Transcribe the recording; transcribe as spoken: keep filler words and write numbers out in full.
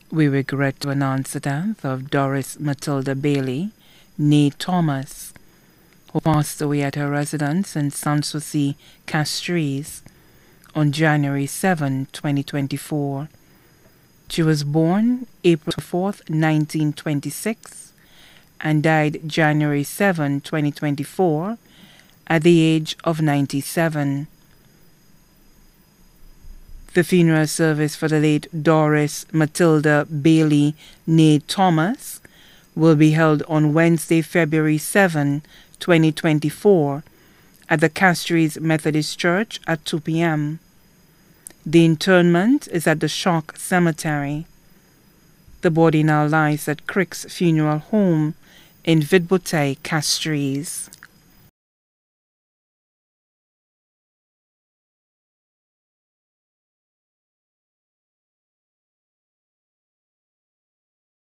We regret to announce the death of Doris Mathilda Bailey, née Thomas, who passed away at her residence in Sanssouci, Castries, on January seventh, twenty twenty-four. She was born April fourth, nineteen twenty-six, and died January seventh, twenty twenty-four, at the age of ninety-seven. The funeral service for the late Doris Mathilda Bailey, née Thomas, will be held on Wednesday, February seventh, twenty twenty-four, at the Castries Methodist Church at two p m The interment is at the Shock Cemetery. The body now lies at Crick's Funeral Home in Vidbouteille, Castries.